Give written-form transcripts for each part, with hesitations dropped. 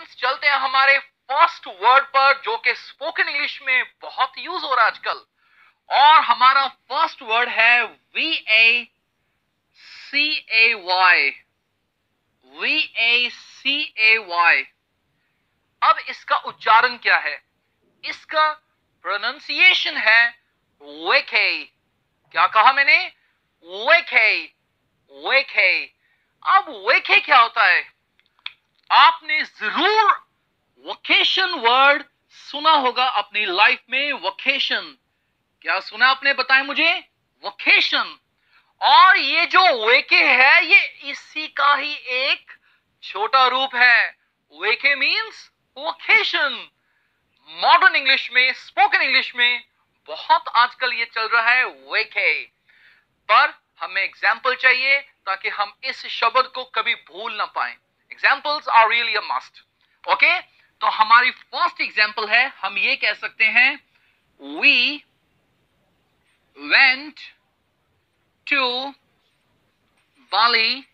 Students, चलते हैं हमारे फर्स्ट वर्ड पर जो कि स्पोकन इंग्लिश में बहुत यूज हो रहा है आजकल। और हमारा फर्स्ट वर्ड है VACAY। VACAY। अब इसका उच्चारण क्या है? इसका प्रोनाउंसिएशन है वेके। क्या कहा मैंने? वेके। वेके। अब वेके क्या होता है? आपने जरूर वोकेशन वर्ड सुना होगा अपनी लाइफ में। वोकेशन क्या सुना आपने? बताएं मुझे। वोकेशन। और ये जो वेके है ये इसी का ही एक छोटा रूप है। Vacay means vacation. Modern English में, स्पोकन इंग्लिश में बहुत आजकल ये चल रहा है वेके। पर हमें एग्जाम्पल चाहिए ताकि हम इस शब्द को कभी भूल ना पाए। Examples are really a must. Okay, तो हमारी फर्स्ट एग्जाम्पल है, हम ये कह सकते हैं we went to Bali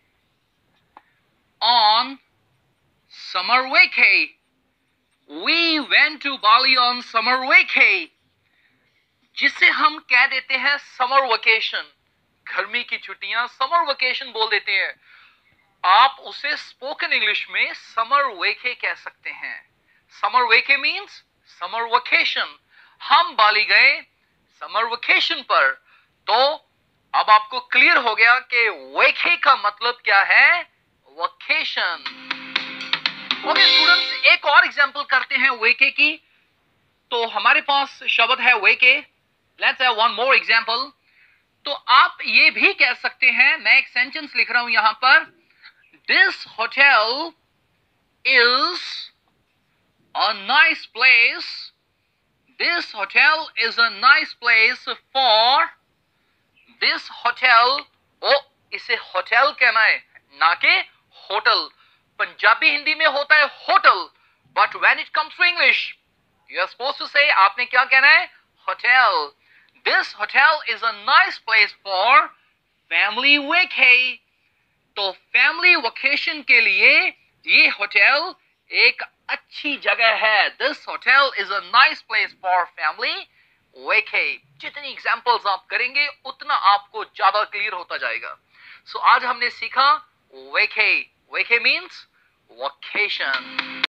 on summer vacay. We went to Bali on summer vacay, जिसे हम कह देते हैं समर वेकेशन। गर्मी की छुट्टियां समर वेकेशन बोल देते हैं। आप उसे स्पोकन इंग्लिश में समर वेके कह सकते हैं। Summer vacay means summer vacation. हम बाली गए समर वेकेशन पर। तो अब आपको क्लियर हो गया कि वेके का मतलब क्या है? वेकेशन। ओके स्टूडेंट्स, एक और एग्जांपल करते हैं वेके की। तो हमारे पास शब्द है vacay. Let's have one more example. तो आप ये भी कह सकते हैं, मैं एक सेंटेंस लिख रहा हूं यहां पर, This hotel is a nice place. This hotel is a nice place for this hotel. ओ, इसे होटल कहना है ना कि होटल। पंजाबी हिंदी में होता है hotel, but when it comes to English you are supposed to say, आपने क्या कहना है? Hotel. This hotel is a nice place for family vacay. तो फैमिली वेकेशन के लिए ये होटल एक अच्छी जगह है। This hotel is a nice place for family vacay. जितनी एग्जांपल्स आप करेंगे उतना आपको ज्यादा क्लियर होता जाएगा। सो आज हमने सीखा वेके। वेके मींस वेकेशन।